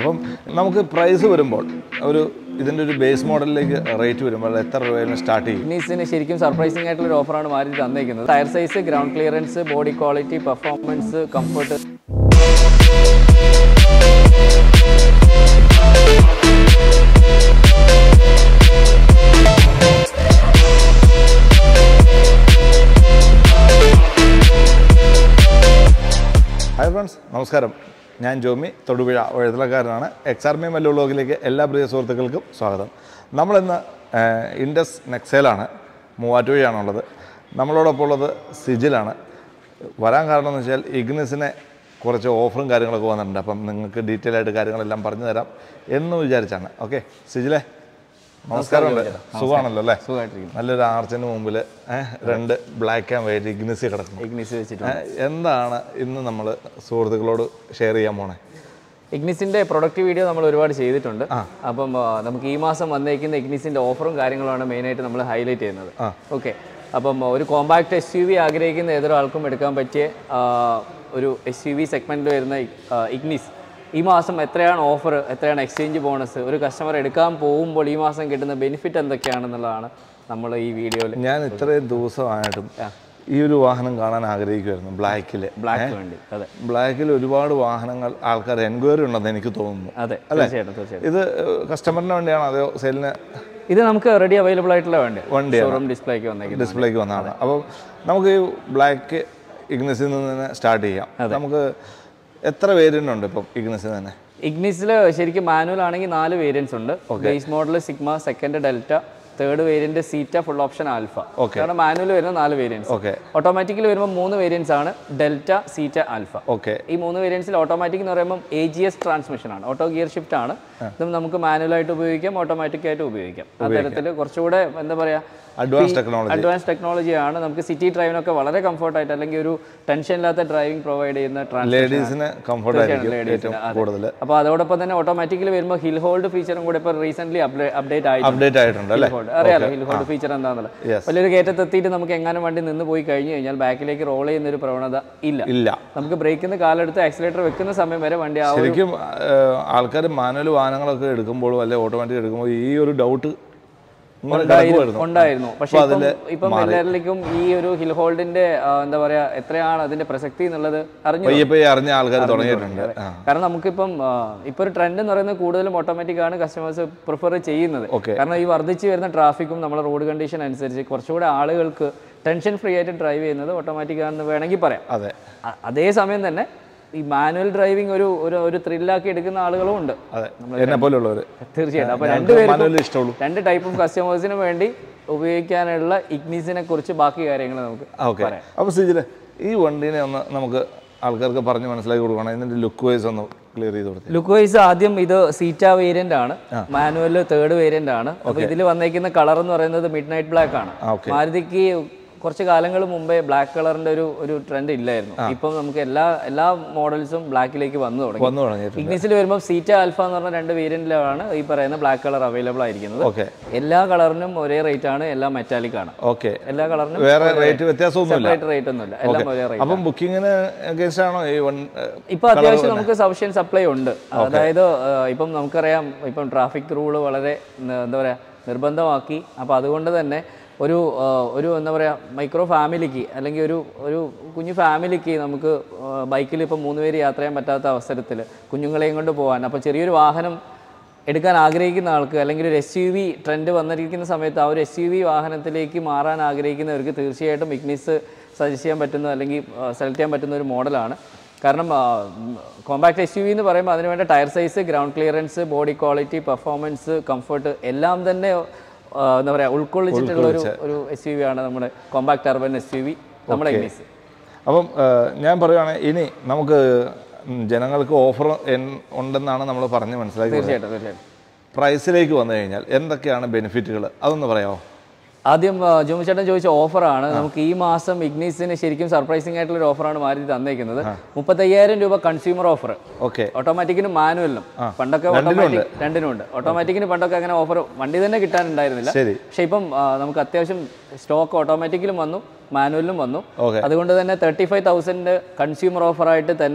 അപ്പം നമുക്ക് പ്രൈസ് വരുമ്പോൾ ഒരു ഇതിൻ്റെ ഒരു ബേസ് മോഡലിലേക്ക് റേറ്റ് വരുമ്പോൾ എത്ര രൂപയിൽ സ്റ്റാർട്ട് ചെയ്യും? ഇഗ്നിസിന് ശരിക്കും സർപ്രൈസിംഗ് ആയിട്ടുള്ള ഒരു ഓഫറാണ് മാരുതി തന്നേക്കുന്നത്. Tyre size, ground clearance, body quality, performance, comfort. Hi friends, നമസ്കാരം. ഞാൻ ജോമി, തൊടുപുഴ എഴുതലക്കാരനാണ്. എക്സാർമി മല്ലു വ്ലോഗിലേക്ക് എല്ലാ പ്രിയ സുഹൃത്തുക്കൾക്കും സ്വാഗതം. നമ്മളിന്ന് ഇൻഡസ് നെക്സയിലാണ്, മൂവാറ്റുപുഴയാണുള്ളത്. നമ്മളോടൊപ്പം ഉള്ളത് സിജിലാണ്. വരാൻ കാരണം എന്ന് വെച്ചാൽ ഇഗ്നിസിനെ കുറച്ച് ഓഫറും കാര്യങ്ങളൊക്കെ വന്നിട്ടുണ്ട്. അപ്പം നിങ്ങൾക്ക് ഡീറ്റെയിൽ ആയിട്ട് കാര്യങ്ങളെല്ലാം പറഞ്ഞു തരാം എന്ന് വിചാരിച്ചാണ്. ഓക്കെ സിജിലെ, നമസ്കാരം. സുഖമാണല്ലോ അല്ലേ? നല്ലൊരു ആർച്ചിന് മുമ്പിൽ രണ്ട് ബ്ലാക്ക് ആൻഡ് വൈറ്റ് ഇഗ്നിസ് കിടക്കുന്നു. ഇഗ്നിസ് വെച്ചിട്ടുണ്ട്. എന്താണ് ഇന്ന് നമ്മൾ സുഹൃത്തുക്കളോട് ഷെയർ ചെയ്യാൻ പോണേ? ഇഗ്നിസിന്റെ പ്രൊഡക്റ്റ് വീഡിയോ നമ്മൾ ഒരുപാട് ചെയ്തിട്ടുണ്ട്. അപ്പം നമുക്ക് ഈ മാസം വന്നേക്കുന്ന ഇഗ്നിസിന്റെ ഓഫറും കാര്യങ്ങളുമാണ് മെയിനായിട്ട് നമ്മൾ ഹൈലൈറ്റ് ചെയ്യുന്നത്. ഓക്കെ, അപ്പം ഒരു കോമ്പാക്ട് SUV ആഗ്രഹിക്കുന്ന ഏതൊരാൾക്കും എടുക്കാൻ പറ്റിയ ഒരു SUV സെഗ്മെന്റിൽ വരുന്ന ഇഗ്നിസ് ഈ മാസം എത്രയാണ് ഓഫർ, എത്രയാണ് എക്സ്ചേഞ്ച് ബോണസ്, ഒരു കസ്റ്റമർ എടുക്കാൻ പോകുമ്പോൾ ഈ മാസം കിട്ടുന്ന ബെനിഫിറ്റ് എന്തൊക്കെയാണെന്നുള്ളതാണ് നമ്മൾ ഈ വീഡിയോയിൽ. ഞാൻ ഇത്രയും ദിവസമായിട്ടും ഈ ഒരു വാഹനം കാണാൻ ആഗ്രഹിക്കുമായിരുന്നു. ബ്ലാക്ക് വേണ്ടി. അതെ, ബ്ലാക്കിൽ ഒരുപാട് വാഹനങ്ങൾ ആൾക്കാർ എൻക്വയറി ഉണ്ടെന്ന് എനിക്ക് തോന്നുന്നു. അതെ, തീർച്ചയായിട്ടും. ഇത് കസ്റ്റമറിന് വേണ്ടിയാണോ അതോ സെയിലിന്? ഇത് നമുക്ക് റെഡി അവൈലബിൾ ആയിട്ടുള്ള വണ്ടിയാണ്. ഡിസ്പ്ലേക്ക് വന്നതാണ്. അപ്പോൾ നമുക്ക് ഈ ബ്ലാക്ക് ഇഗ്നിസിൽ നിന്ന് തന്നെ സ്റ്റാർട്ട് ചെയ്യാം. നമുക്ക് എത്ര വേരിയന്റ് ഉണ്ട് ഇപ്പം ഇഗ്നിസിൽ തന്നെ? ഇഗ്നിസിൽ ശരിക്കും മാനുവൽ ആണെങ്കിൽ 4 വേരിയൻസ് ഉണ്ട്. Base model Sigma, second Delta, third variant Zeta, full option Alpha. കാരണം മാനുവൽ വരുന്ന 4 വേരിയൻസ്. ഓട്ടോമാറ്റിക്കൽ വരുമ്പോൾ 3 വേരിയൻസ് ആണ്, ഡെൽറ്റ, സീറ്റ, ആൽഫ. ഈ 3 വേരിയൻസിൽ ഓട്ടോമാറ്റിക് എന്ന് പറയുമ്പോൾ AGS ട്രാൻസ്മിഷൻ ആണ്, ഓട്ടോ ഗിയർ ഷിഫ്റ്റ് ആണ്. ഇത് നമുക്ക് മാനുവൽ ആയിട്ട് ഉപയോഗിക്കാം, ഓട്ടോമാറ്റിക് ആയിട്ട് ഉപയോഗിക്കാം. അത്തരത്തിൽ കുറച്ചുകൂടെ എന്താ പറയുക, അഡ്വാൻസ് ടെക്നോളജിയാണ്. നമുക്ക് സിറ്റി ഡ്രൈവിനൊക്കെ വളരെ കംഫർട്ടായിട്ട്, അല്ലെങ്കിൽ ഒരു ടെൻഷൻ ഇല്ലാത്ത ഡ്രൈവിംഗ് പ്രൊവൈഡ് ചെയ്യുന്ന അപ്പോൾ അതോടൊപ്പം തന്നെ ഓട്ടോമാറ്റിക്കലി വരുമ്പോൾ ഹിൽ ഹോൾഡ് ഫീച്ചറും കൂടെ ഇപ്പോൾ റീസെന്റ് അപ്ഡേറ്റ് ആയിട്ടുണ്ട്. അറിയാലോ ഹിൽ ഹോൾഡ് ഫീച്ചർ എന്താണെന്നുള്ളത്. വലിയൊരു കയറ്റത്തെത്തിയിട്ട് നമുക്ക് എങ്ങനെ വണ്ടി നിന്ന് പോയി കഴിഞ്ഞു കഴിഞ്ഞാൽ ബാക്കിലേക്ക് റോൾ ചെയ്യുന്ന ഒരു പ്രവണത ഇല്ല. നമുക്ക് ബ്രേക്കിന് കാലെടുത്ത് ആക്സിലേറ്റർ വെക്കുന്ന സമയം വരെ വണ്ടി ശരിക്കും ആൾക്കാർ മാനുവൽ വാഹനങ്ങളൊക്കെ എടുക്കുമ്പോൾ അല്ലെ ഓട്ടോമാറ്റിക് എടുക്കുമ്പോൾ ഈ ഒരു ഡൗട്ട് ഉണ്ടായിരുന്നു. പക്ഷെ ഇപ്പം എല്ലാവരിലേക്കും ഈ ഒരു ഹിൽ ഹോൾഡിന്റെ എന്താ പറയാ, എത്രയാണ് അതിന്റെ പ്രസക്തി എന്നുള്ളത് അറിഞ്ഞ ആൾക്കാർ തുടങ്ങിയിട്ടുണ്ട്. കാരണം നമുക്കിപ്പം ഒരു ട്രെൻഡ് എന്ന് പറയുന്നത് കൂടുതലും ഓട്ടോമാറ്റിക് ആണ് കസ്റ്റമേഴ്സ് പ്രിഫർ ചെയ്യുന്നത്. കാരണം ഈ വർദ്ധിച്ചു വരുന്ന ട്രാഫിക്കും നമ്മുടെ റോഡ് കണ്ടീഷൻ അനുസരിച്ച് കുറച്ചുകൂടെ ആളുകൾക്ക് ടെൻഷൻ ഫ്രീ ആയിട്ട് ഡ്രൈവ് ചെയ്യുന്നത് ഓട്ടോമാറ്റിക് ആണെന്ന് വേണമെങ്കിൽ പറയാം. അതേ സമയം തന്നെ ഈ മാനുവൽ ഡ്രൈവിംഗ് ഒരു ത്രില്ലാക്കി എടുക്കുന്ന ആളുകളും ഉണ്ട്, തീർച്ചയായിട്ടും. അപ്പൊ രണ്ട് ടൈപ്പ് ഓഫ് കസ്റ്റമേഴ്സിന് വേണ്ടി ഉപയോഗിക്കാനുള്ള ഇഗ്നിസിനെ കുറിച്ച് ബാക്കി കാര്യങ്ങൾ നമുക്ക് പറയാം. അപ്പൊ സിജിലെ, ഈ വണ്ടീനെ ഒന്ന് നമുക്ക് ആൾക്കാർക്ക് പറഞ്ഞ് മനസ്സിലാക്കി കൊടുക്കണം. ഇതിന്റെ ലുക്ക് വൈസ് ഒന്ന് ക്ലിയർ ചെയ്ത് കൊടുത്തു. ലുക്ക് വൈസ് ആദ്യം ഇത് സീറ്റ വേരിയന്റ് ആണ്, മാനുവൽ തേർഡ് വേരിയന്റ് ആണ്. അപ്പൊ ഇതിൽ വന്നേക്കുന്ന കളർ എന്ന് പറയുന്നത് മിഡ് നൈറ്റ് ബ്ലാക്ക് ആണ്. മാരുതിക്ക് കുറച്ച് കാലങ്ങൾ മുമ്പേ ബ്ലാക്ക് കളറിന്റെ ഒരു ട്രെൻഡ് ഇല്ലായിരുന്നു. ഇപ്പം നമുക്ക് എല്ലാ മോഡൽസും ബ്ലാക്കിലേക്ക് വന്നു തുടങ്ങി. ഇഗ്നിസിൽ വരുമ്പോൾ സീറ്റ ആൽഫ എന്ന് പറഞ്ഞ 2 വേരിയന്റിലാണ് ഈ പറയുന്ന ബ്ലാക്ക് കളർ അവൈലബിൾ ആയിരിക്കുന്നത്. എല്ലാ കളറിനും ഒരേ റേറ്റ് ആണ്, എല്ലാം മെറ്റാലിക് ആണ്. എല്ലാ കളറിനും വേറെ റേറ്റ് വ്യത്യാസമൊന്നുമില്ല, റേറ്റ് ഒന്നുമില്ല, എല്ലാം ഒരേ റേറ്റ്. അപ്പം ബുക്കിങ്ങിന് ഇപ്പൊ അത്യാവശ്യം നമുക്ക് സഫിഷ്യന്റ് സപ്ലൈ ഉണ്ട്. അതായത് ഇപ്പം നമുക്കറിയാം, ഇപ്പം ട്രാഫിക് റൂള് വളരെ എന്താ പറയാ നിർബന്ധമാക്കി. അപ്പോൾ അതുകൊണ്ട് തന്നെ ഒരു എന്താ പറയുക, മൈക്രോ ഫാമിലിക്ക് അല്ലെങ്കിൽ ഒരു കുഞ്ഞു ഫാമിലിക്ക് നമുക്ക് ബൈക്കിൽ ഇപ്പം 3 പേര് യാത്ര ചെയ്യാൻ പറ്റാത്ത അവസരത്തിൽ കുഞ്ഞുങ്ങളെയും കൊണ്ട് പോകാൻ, അപ്പോൾ ചെറിയൊരു വാഹനം എടുക്കാൻ ആഗ്രഹിക്കുന്ന ആൾക്ക്, അല്ലെങ്കിൽ ഒരു SUV ട്രെൻഡ് വന്നിരിക്കുന്ന സമയത്ത് ആ ഒരു SUV വാഹനത്തിലേക്ക് മാറാൻ ആഗ്രഹിക്കുന്നവർക്ക് തീർച്ചയായിട്ടും ഇഗ്നിസ് സജസ്റ്റ് ചെയ്യാൻ പറ്റുന്ന അല്ലെങ്കിൽ സെലക്ട് ചെയ്യാൻ പറ്റുന്ന ഒരു മോഡലാണ്. കാരണം കോമ്പാക്ട് SUV എന്ന് പറയുമ്പോൾ അതിനുവേണ്ട tyre size, ground clearance, body quality, performance, comfort എല്ലാം തന്നെ എന്താ പറയുക ഉൾക്കൊള്ളിച്ചിട്ടുള്ള ഒരു SUV ആണ് നമ്മുടെ കോമ്പാക്ട് അർബൻ SUV നമ്മുടെ ഇഗ്നിസ്. അപ്പം ഞാൻ പറയുകയാണെങ്കിൽ ഇനി നമുക്ക് ജനങ്ങൾക്ക് ഓഫർ ഉണ്ടെന്നാണ് നമ്മൾ പറഞ്ഞ് മനസ്സിലാക്കി. തീർച്ചയായിട്ടും. പ്രൈസിലേക്ക് വന്നു കഴിഞ്ഞാൽ എന്തൊക്കെയാണ് ബെനിഫിറ്റുകൾ, അതൊന്ന് പറയാമോ? ആദ്യം ജോമി ചേട്ടൻ ചോദിച്ച ഓഫറാണ്. നമുക്ക് ഈ മാസം ഇഗ്നിസിന് ശരിക്കും സർപ്രൈസിംഗ് ആയിട്ടുള്ള ഒരു ഓഫറാണ് മാരുതി തന്നേക്കുന്നത്. 35,000 രൂപ കൺസ്യൂമർ ഓഫർ. ഓട്ടോമാറ്റിക്കിനും മാനുവലിനും. പണ്ടൊക്കെ രണ്ടിനും ഉണ്ട്. ഓട്ടോമാറ്റിക്കിന് പണ്ടൊക്കെ അങ്ങനെ ഓഫർ വണ്ടി തന്നെ കിട്ടാനുണ്ടായിരുന്നില്ല. പക്ഷെ ഇപ്പം നമുക്ക് അത്യാവശ്യം സ്റ്റോക്ക് ഓട്ടോമാറ്റിക്കിലും വന്നു, മാനുവലിലും വന്നു. അതുകൊണ്ട് തന്നെ 35,000 കൺസ്യൂമർ ഓഫറായിട്ട് തന്നെ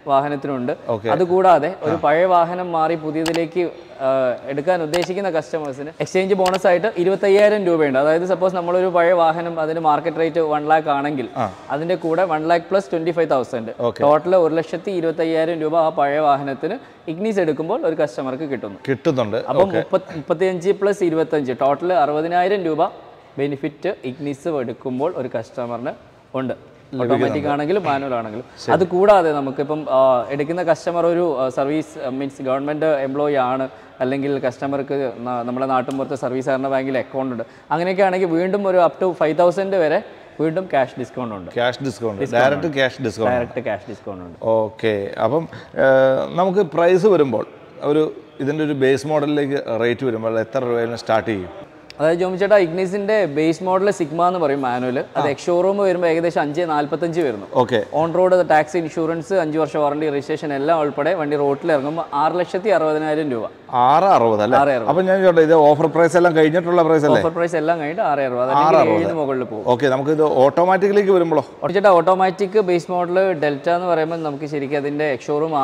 വാഹനത്തിനുണ്ട്. അതുകൂടാതെ ഒരു പഴയ വാഹനം മാറി പുതിയതിലേക്ക് എടുക്കാൻ ഉദ്ദേശിക്കുന്ന കസ്റ്റമേഴ്സിന് എക്സ്ചേഞ്ച് ബോണസ് ആയിട്ട് 25,000 രൂപയുണ്ട്. അതായത് സപ്പോസ് നമ്മളൊരു പഴയ വാഹനം അതിന് മാർക്കറ്റ് റേറ്റ് 1 lakh ആണെങ്കിൽ അതിന്റെ കൂടെ 1 lakh + 25,000 ടോട്ടൽ 1,25,000 രൂപ ആ പഴയ വാഹനത്തിന് ഇഗ്നിസ് എടുക്കുമ്പോൾ ഒരു കസ്റ്റമർക്ക് കിട്ടുന്നുണ്ട്. അപ്പം 35 + 25 ടോട്ടൽ 60,000 രൂപ ബെനിഫിറ്റ് ഇഗ്നിസ് എടുക്കുമ്പോൾ ഒരു കസ്റ്റമറിന് ഉണ്ട്. ഓട്ടോമാറ്റിക് ആണെങ്കിലും മാനുവൽ ആണെങ്കിലും. അത് കൂടാതെ നമുക്കിപ്പം എടുക്കുന്ന കസ്റ്റമർ ഒരു സർവീസ് മീൻസ് ഗവൺമെൻറ് എംപ്ലോയി ആണ്, അല്ലെങ്കിൽ കസ്റ്റമർക്ക് നമ്മുടെ നാട്ടിൻപുറത്ത് സർവീസ് സഹകരണ ബാങ്കിൽ അക്കൗണ്ട് ഉണ്ട്, അങ്ങനെയൊക്കെ ആണെങ്കിൽ വീണ്ടും ഒരു അപ് ടു 5,000 വരെ വീണ്ടും ക്യാഷ് ഡിസ്കൗണ്ട് ഉണ്ട്. ഡയറക്റ്റ് ക്യാഷ് ഡിസ്കൗണ്ട് ഉണ്ട്. ഓക്കെ. അപ്പം നമുക്ക് പ്രൈസ് വരുമ്പോൾ ഇതിൻ്റെ ഒരു ബേസ് മോഡലിലേക്ക് റേറ്റ് വരുമ്പോൾ എത്ര രൂപയിൽ സ്റ്റാർട്ട് ചെയ്യും? അതായത് ജോമി ചേട്ടാ, ഇഗ്നിസിന്റെ ബേസ് മോഡൽ സിഗ്മ എന്ന് പറയും മാനുവൽ. അത് എക്സ്ഷോറൂം വരുമ്പോൾ ഏകദേശം 5,45 വരുന്നു. ഓൺ റോഡ് ടാക്സ്, ഇൻഷുറൻസ്, 5 വർഷം വാറണ്ടി, രജിസ്ട്രേഷൻ എല്ലാം ഉൾപ്പെടെ വണ്ടി റോഡിൽ ഇറങ്ങുമ്പോൾ 6,60,000 രൂപ. 6,60,000 അല്ലേ? അപ്പോൾ ഞാൻ ചോദിച്ചോട്ടെ, ഇത് ഓഫർ പ്രൈസ് എല്ലാം കഴിഞ്ഞിട്ടുള്ള പ്രൈസ് അല്ലേ? ഓഫർ പ്രൈസ് എല്ലാം കഴിഞ്ഞിട്ട് 6,60,000 മുകളിൽ പോകും. ഓക്കെ. നമുക്ക് ഇത് ഓട്ടോമാറ്റിക്കിലേക്ക് വരുമ്പോഴോ? ചേട്ടാ, ഓട്ടോമാറ്റിക് ബേസ് മോഡൽ ഡെൽറ്റ എന്ന് പറയുമ്പോൾ നമുക്ക് ശരിക്കും അതിന്റെ എക്സ്ഷോറൂം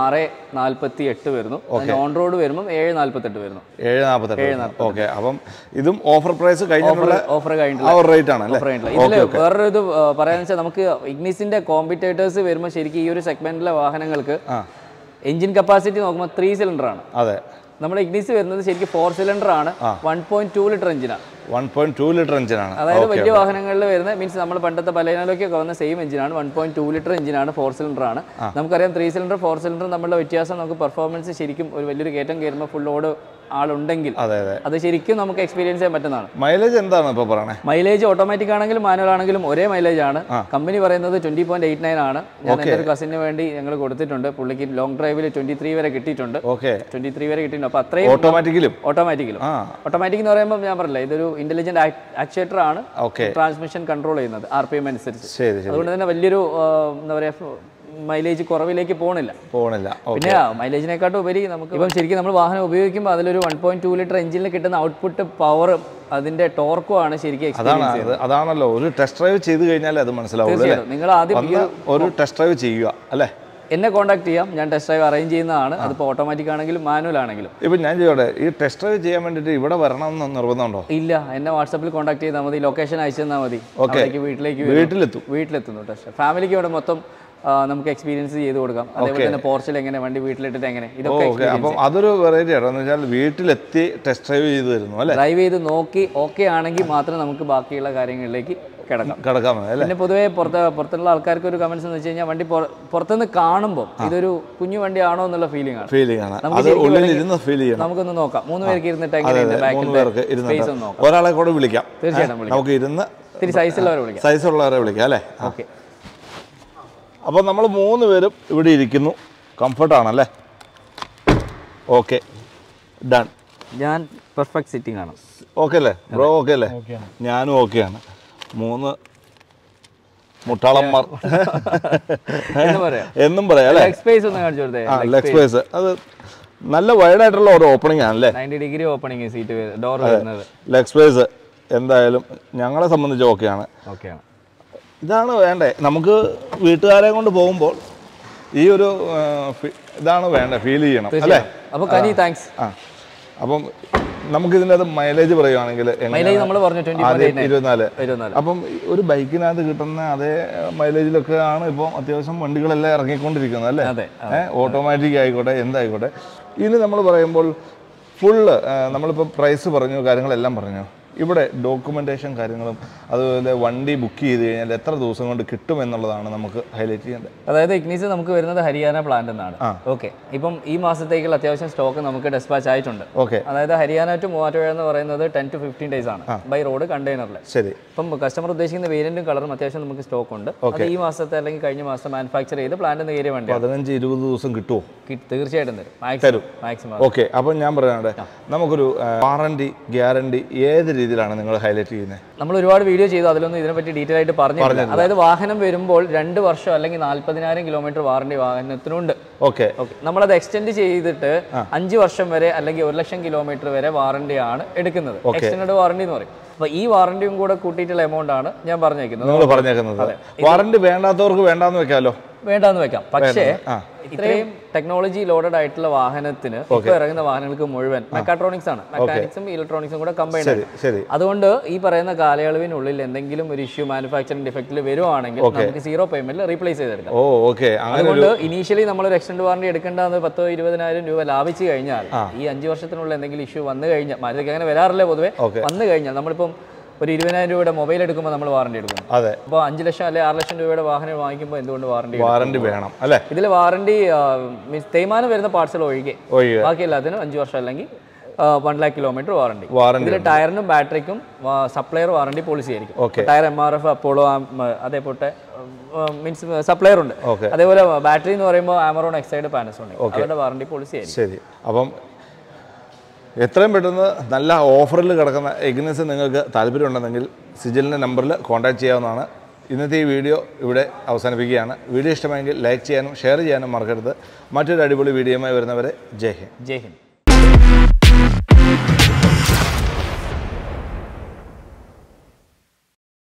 6,48 വരുന്നു. ഓൺ റോഡ് വരുമ്പോൾ 7,48 വരുന്നു. 7,48. ഓക്കെ. അപ്പം ഇതും ഓഫർ പ്രൈസ് കഴിഞ്ഞിട്ടുള്ള റേറ്റ് ആണ്. ഇതിൽ വേറൊരു ഇത് പറയാന്ന് വെച്ചാൽ നമുക്ക് ഇഗ്നിസിന്റെ കോമ്പറ്റേറ്റേഴ്സ് വരുമ്പോൾ ശരിക്കും ഈ ഒരു സെഗ്മെന്റിലെ വാഹനങ്ങൾക്ക് എഞ്ചിൻ കപ്പാസിറ്റി നോക്കുമ്പോൾ 3 സിലിണ്ടർ ആണ്. അതെ. നമ്മുടെ ഇഗ്നിസ് വരുന്നത് ശരിക്കും 4 സിലിണ്ടർ ആണ്, 1.2 ലിറ്റർ എഞ്ചിനാണ്. 1.2 ലിറ്റർ എഞ്ചിനാണ്. അതായത് വലിയ വാഹനങ്ങളിൽ വരുന്ന മീൻസ് നമ്മൾ പണ്ടത്തെ പലേനോലൊക്കെ വന്ന സെയിം എഞ്ചിനാണ്. 1.2 ലിറ്റർ എഞ്ചിനാണ്, 4 സിലിണ്ടർ ആണ്. നമുക്കറിയാം 3 സിലിണ്ടർ 4 സിലിണ്ടർ നമ്മളുടെ വ്യത്യാസം. നമുക്ക് പെർഫോമൻസ് ശരിക്കും ഒരു വലിയൊരു കയറ്റം കയറുമ്പോൾ ഫുൾ ലോഡ് ആളുണ്ടെങ്കിൽ അത് ശരിക്കും നമുക്ക് എക്സ്പീരിയൻസ് ചെയ്യാൻ പറ്റുന്നതാണ്. മൈലേജ് എന്താണ് ഇപ്പോൾ പറയുന്നത്? മൈലേജ് ഓട്ടോമാറ്റിക് ആണെങ്കിലും മാനുവൽ ആണെങ്കിലും ഒരേ മൈലേജ് ആണ്. കമ്പനി പറയുന്നത് 20.89 ആണ്. ഞാൻ എൻ്റെ ഒരു കസിന് വേണ്ടി ഞങ്ങൾ കൊടുത്തിട്ടുണ്ട്. പുള്ളിക്ക് ലോങ് ഡ്രൈവിൽ 23 വരെ കിട്ടിയിട്ടുണ്ട്. 23 വരെ കിട്ടിയിട്ടുണ്ട്. അപ്പോൾ അത്രയും ഓട്ടോമാറ്റിക്കിലും ഓട്ടോമാറ്റിക് എന്ന് പറയുമ്പോൾ ഞാൻ പറഞ്ഞില്ല, ഇതൊരു ഇന്റലിജന്റ് ആക്ച്വേറ്റർ ആണ് ട്രാൻസ്മിഷൻ കൺട്രോൾ ചെയ്യുന്നത് RPM അനുസരിച്ച്. അതുകൊണ്ട് തന്നെ വലിയൊരു എന്താ പറയുക മൈലേജ് കുറവിലേക്ക് പോണില്ല. പിന്നെ മൈലേജിനെക്കാട്ടും ഉപരി നമുക്ക് ഇപ്പം ശരിക്കും നമ്മൾ വാഹനം ഉപയോഗിക്കുമ്പോൾ അതിലൊരു 1.2 ലിറ്റർ എഞ്ചിനിൽ കിട്ടുന്ന ഔട്ട്പുട്ട് പവറും അതിന്റെ ടോർക്കും ആണ് ശരിക്കും എക്സ്പീരിയൻസ് ചെയ്യുന്നത്. അതാണല്ലോ ഒരു ടെസ്റ്റ് ഡ്രൈവ് ചെയ്ത് കഴിഞ്ഞാൽ അത് മനസ്സിലാവും. നിങ്ങൾ ആദ്യം ഒരു ടെസ്റ്റ് ഡ്രൈവ് ചെയ്യുക അല്ലേ? എന്നെ കോൺടാക്ട് ചെയ്യാം, ഞാൻ ടെസ്റ്റ് ഡ്രൈവ് അറേഞ്ച് ചെയ്യുന്നതാണ്. അതിപ്പോൾ ഓട്ടോമാറ്റിക് ആണെങ്കിലും മാനുവൽ ആണെങ്കിലും. ഇപ്പം ഞാൻ ചെയ്യോടെ ഈ ടെസ്റ്റ് ഡ്രൈവ് ചെയ്യാൻ വേണ്ടിയിട്ട് ഇവിടെ വരണം എന്ന് നിർബന്ധമുണ്ടോ? ഇല്ല, എന്നെ വാട്സാപ്പിൽ കോൺടാക്ട് ചെയ്താൽ മതി, ലൊക്കേഷൻ അയച്ചു തന്നാൽ മതി. വീട്ടിലെത്തുന്നു ടെസ്റ്റ്. ഫാമിലിക്ക് ഇവിടെ മൊത്തം നമുക്ക് എക്സ്പീരിയൻസ് ചെയ്ത് കൊടുക്കാം. അതേപോലെ തന്നെ പോർച്ചിൽ എങ്ങനെ വണ്ടി വീട്ടിലിട്ടിട്ട് എങ്ങനെ, ഇതൊക്കെ. അപ്പം അതൊരു വെറൈറ്റി ആണോ എന്ന് വെച്ചാൽ വീട്ടിലെത്തി ടെസ്റ്റ് ഡ്രൈവ് ചെയ്ത് തരുന്നു അല്ലേ? ഡ്രൈവ് ചെയ്ത് നോക്കി ഓക്കെ ആണെങ്കിൽ മാത്രം നമുക്ക് ബാക്കിയുള്ള കാര്യങ്ങളിലേക്ക് കിടക്കാം. പിന്നെ പൊതുവേ പുറത്തുള്ള ആൾക്കാർക്ക് ഒരു കമന്റ്സ് എന്ന് വെച്ച് കഴിഞ്ഞാൽ വണ്ടി പുറത്തുനിന്ന് കാണുമ്പോൾ ഇതൊരു കുഞ്ഞു വണ്ടി ആണോ എന്നുള്ള ഫീലിംഗ് ആണ്. നമുക്കൊന്ന് നോക്കാം. 3 പേർക്ക് ഇരുന്നിട്ട് എങ്ങനെയുണ്ട് ഒരാളെ കൂടെ വിളിക്കാം. തീർച്ചയായിട്ടും നമുക്ക് ഇരുന്ന് സൈസുള്ളവരെ വിളിക്കാം അല്ലേ? ഓക്കെ. അപ്പോൾ നമ്മൾ 3 പേരും ഇവിടെ ഇരിക്കുന്നു. കംഫർട്ടാണല്ലേ? Okay, done. ഞാൻ പെർഫെക്റ്റ് സിറ്റിംഗ് ആണ്. ഓക്കെ അല്ലേ ബ്രോ? ഓക്കെ അല്ലേ? ഞാനും ഓക്കെയാണ്. 3 മുട്ടാളന്മാർ എന്നും പറയാം അല്ലേ? ലെഗ് സ്പേസ് അത് നല്ല വൈഡ് ആയിട്ടുള്ള ഒരു ഓപ്പണിംഗ് ആണല്ലേ? 90 ഡിഗ്രി ഓപ്പണിംഗ് സീറ്റ് ഡോർ വരുന്നത്. ലെഗ് സ്പേസ് എന്തായാലും ഞങ്ങളെ സംബന്ധിച്ച് ഓക്കെയാണ്. ഇതാണ് വേണ്ടേ നമുക്ക്. വീട്ടുകാരെ കൊണ്ട് പോകുമ്പോൾ ഈ ഒരു ഇതാണ് വേണ്ടേ, ഫീൽ ചെയ്യണം അല്ലേ? അപ്പോൾ കനി താങ്ക്സ്. അപ്പം നമുക്കിതിൻ്റെ അത് മൈലേജ് പറയുകയാണെങ്കിൽ 24. അപ്പം ഒരു ബൈക്കിനകത്ത് കിട്ടുന്ന അതേ മൈലേജിലൊക്കെ ആണ് ഇപ്പോൾ അത്യാവശ്യം വണ്ടികളെല്ലാം ഇറങ്ങിക്കൊണ്ടിരിക്കുന്നത് അല്ലേ? ഓട്ടോമാറ്റിക് ആയിക്കോട്ടെ എന്തായിക്കോട്ടെ. ഇനി നമ്മൾ പറയുമ്പോൾ ഫുള്ള് നമ്മളിപ്പോൾ പ്രൈസ് പറഞ്ഞു, കാര്യങ്ങളെല്ലാം പറഞ്ഞു. ഇവിടെ ഡോക്യുമെൻറ്റേഷൻ കാര്യങ്ങളും അതുപോലെ വണ്ടി ബുക്ക് ചെയ്ത് കഴിഞ്ഞാൽ എത്ര ദിവസം കൊണ്ട് കിട്ടും എന്നുള്ളതാണ് നമുക്ക് ഹൈലൈറ്റ് ചെയ്യേണ്ടത്. അതായത് ഇഗ്നിസ് നമുക്ക് വരുന്നത് ഹരിയാന പ്ലാന്റ് എന്നാണ്. ഓക്കെ. ഇപ്പം ഈ മാസത്തേക്കുള്ള അത്യാവശ്യം സ്റ്റോക്ക് നമുക്ക് ഡെസ്പാച്ച് ആയിട്ടുണ്ട്. അതായത് ഹരിയാന ടു മൂവാറ്റുപുഴ എന്ന് പറയുന്നത് 10 to 15 ഡേയ്സ് ആണ് ബൈ റോഡ് കണ്ടെയ്നറിൽ. ശരി. ഇപ്പം കസ്റ്റമർ ഉദ്ദേശിക്കുന്ന വേരിയന്റും കളറും അത്യാവശ്യം നമുക്ക് സ്റ്റോക്ക് ഉണ്ട്. ഈ മാസത്തെ അല്ലെങ്കിൽ കഴിഞ്ഞ മാസം മാനുഫാക്ചർ ചെയ്ത് പ്ലാന്റ് കയറിയ വണ്ടി 15-20 ദിവസം കിട്ടുമോ? തീർച്ചയായിട്ടും തരും, മാക്സിമം. ഓക്കെ. അപ്പം ഞാൻ പറയാനുണ്ട്, നമുക്കൊരു വാറണ്ടി ഗ്യാരണ്ടി ഏത് രീതിയിലാണ് നിങ്ങൾ ഹൈലൈറ്റ് ചെയ്യുന്നത്? നമ്മൾ ഒരുപാട് വീഡിയോ ചെയ്തു, അതിലൊന്നും ഇതിനെപ്പറ്റി ഡീറ്റെയിൽ ആയിട്ട് പറഞ്ഞില്ല. അതായത് വാഹനം വരുമ്പോൾ 2 വർഷം അല്ലെങ്കിൽ 40,000 കിലോമീറ്റർ വാറണ്ടി വാഹനത്തിനുണ്ട്. ഓക്കെ. നമ്മളത് എക്സ്റ്റെൻഡ് ചെയ്തിട്ട് 5 വർഷം വരെ അല്ലെങ്കിൽ 1,00,000 കിലോമീറ്റർ വരെ വാറണ്ടിയാണ് എടുക്കുന്നത്. എക്സ്റ്റൻഡ് വാറണ്ടി എന്ന് പറയും. അപ്പൊ ഈ വാറണ്ടിയും കൂടെ കൂട്ടിയിട്ടുള്ള എമൗണ്ട് ആണ് ഞാൻ പറഞ്ഞേക്കുന്നത്. വാറണ്ടി വേണ്ടാത്തവർക്ക് വേണ്ടാന്ന് വെക്കാമല്ലോ. വേണ്ടാന്ന് വെക്കാം. പക്ഷേ ഇത്രയും ടെക്നോളജി ലോഡഡ് ആയിട്ടുള്ള വാഹനത്തിന് ഇപ്പോൾ ഇറങ്ങുന്ന വാഹനങ്ങൾക്ക് മുഴുവൻ മെക്കാട്രോണിക്സ് ആണ്. മെക്കാനിക്സും ഇലക്ട്രോണിക്സും കൂടെ കമ്പൈൻഡ് ആണ്. അതുകൊണ്ട് ഈ പറയുന്ന കാലയളവിനുള്ളിൽ എന്തെങ്കിലും ഒരു ഇഷ്യൂ മാനുഫാക്ചറിംഗ് ഡിഫക്റ്റിൽ വരുവാണെങ്കിൽ നമുക്ക് 0 പേയ്മെന്റിൽ റീപ്ലേസ് ചെയ്തെടുക്കാം. അതുകൊണ്ട് ഇനീഷ്യലി നമ്മളൊരു എക്സ്റ്റൻഡ് വാറണ്ടി എടുക്കേണ്ടതെന്ന് 10,000-20,000 രൂപ ലാഭിച്ചു കഴിഞ്ഞാൽ ഈ 5 വർഷത്തിനുള്ള എന്തെങ്കിലും ഇഷ്യൂ വന്നു കഴിഞ്ഞാൽ, മാരുതിക്ക് അങ്ങനെ വരാറില്ല പൊതുവെ, വന്നു കഴിഞ്ഞാൽ നമ്മളിപ്പം ഒരു 20,000 രൂപയുടെ മൊബൈൽ എടുക്കുമ്പോൾ നമ്മൾ വാറണ്ടി എടുക്കും. അതെ. അപ്പോൾ 5 ലക്ഷം അല്ലെങ്കിൽ 6 ലക്ഷം രൂപയുടെ വാഹനം വാങ്ങിക്കുമ്പോൾ എന്തുകൊണ്ട് വാറണ്ടി വേണം അല്ലേ? ഇതിൽ വാറണ്ടി മീൻസ് തേയ്മാനം വരുന്ന പാർട്സൽ ഒഴികെ ബാക്കി എല്ലാത്തിനും 5 വർഷം അല്ലെങ്കിൽ 1 lakh കിലോമീറ്റർ വാറണ്ടി. ഇതിൽ ടയറിനും ബാറ്ററിക്കും സപ്ലയർ വാറണ്ടി പോളിസി ആയിരിക്കും. ടയർ MRF, അപ്പോളോ, അതേപോലെ മീൻസ് സപ്ലയർ ഉണ്ട്. അതേപോലെ ബാറ്ററി എന്ന് പറയുമ്പോൾ ആമറോൺ, എക്സൈഡ്, പാനസോണിക് അവരുടെ വാറണ്ടി പോളിസി ആയിരിക്കും. ശരി. അപ്പം എത്രയും പെട്ടെന്ന് നല്ല ഓഫറിൽ കിടക്കുന്ന ഇഗ്നിസ് നിങ്ങൾക്ക് താല്പര്യമുണ്ടെങ്കിൽ സിജിലിൻ്റെ നമ്പറിൽ കോൺടാക്ട് ചെയ്യാവുന്നതാണ്. ഇന്നത്തെ ഈ വീഡിയോ ഇവിടെ അവസാനിപ്പിക്കുകയാണ്. വീഡിയോ ഇഷ്ടമെങ്കിൽ ലൈക്ക് ചെയ്യാനും ഷെയർ ചെയ്യാനും മറക്കരുത്. മറ്റൊരു അടിപൊളി വീഡിയോയുമായി വരുന്നവരെ ജയ് ഹിന്ദ്.